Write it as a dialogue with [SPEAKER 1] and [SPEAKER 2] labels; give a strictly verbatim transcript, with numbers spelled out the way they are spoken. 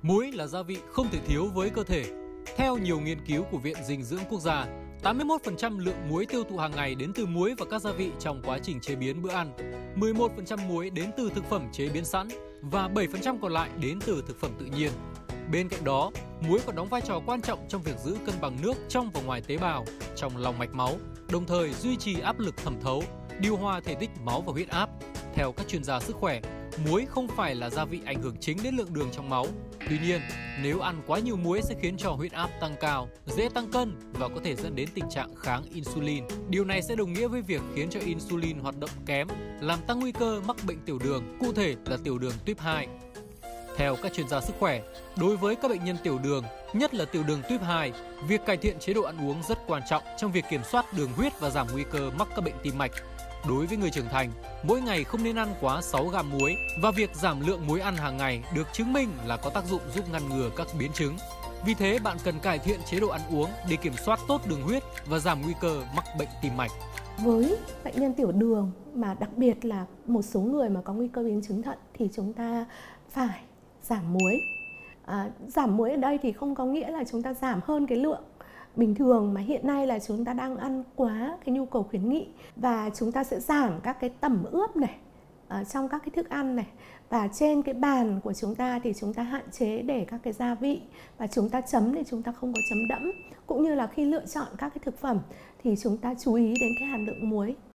[SPEAKER 1] Muối là gia vị không thể thiếu với cơ thể. Theo nhiều nghiên cứu của Viện Dinh dưỡng Quốc gia, tám mươi mốt phần trăm lượng muối tiêu thụ hàng ngày đến từ muối và các gia vị trong quá trình chế biến bữa ăn, mười một phần trăm muối đến từ thực phẩm chế biến sẵn và bảy phần trăm còn lại đến từ thực phẩm tự nhiên. Bên cạnh đó, muối còn đóng vai trò quan trọng trong việc giữ cân bằng nước trong và ngoài tế bào, trong lòng mạch máu, đồng thời duy trì áp lực thẩm thấu, điều hòa thể tích máu và huyết áp. Theo các chuyên gia sức khỏe, muối không phải là gia vị ảnh hưởng chính đến lượng đường trong máu. Tuy nhiên, nếu ăn quá nhiều muối sẽ khiến cho huyết áp tăng cao, dễ tăng cân và có thể dẫn đến tình trạng kháng insulin. Điều này sẽ đồng nghĩa với việc khiến cho insulin hoạt động kém, làm tăng nguy cơ mắc bệnh tiểu đường, cụ thể là tiểu đường tuyếp hai. Theo các chuyên gia sức khỏe, đối với các bệnh nhân tiểu đường, nhất là tiểu đường tuyếp hai, việc cải thiện chế độ ăn uống rất quan trọng trong việc kiểm soát đường huyết và giảm nguy cơ mắc các bệnh tim mạch. Đối với người trưởng thành, mỗi ngày không nên ăn quá sáu gam muối và việc giảm lượng muối ăn hàng ngày được chứng minh là có tác dụng giúp ngăn ngừa các biến chứng. Vì thế, bạn cần cải thiện chế độ ăn uống để kiểm soát tốt đường huyết và giảm nguy cơ mắc bệnh tim mạch.
[SPEAKER 2] Với bệnh nhân tiểu đường mà đặc biệt là một số người mà có nguy cơ biến chứng thận thì chúng ta phải giảm muối. À, giảm muối ở đây thì không có nghĩa là chúng ta giảm hơn cái lượng bình thường mà hiện nay là chúng ta đang ăn quá cái nhu cầu khuyến nghị, và chúng ta sẽ giảm các cái tẩm ướp này ở trong các cái thức ăn này, và trên cái bàn của chúng ta thì chúng ta hạn chế để các cái gia vị, và chúng ta chấm thì chúng ta không có chấm đẫm, cũng như là khi lựa chọn các cái thực phẩm thì chúng ta chú ý đến cái hàm lượng muối.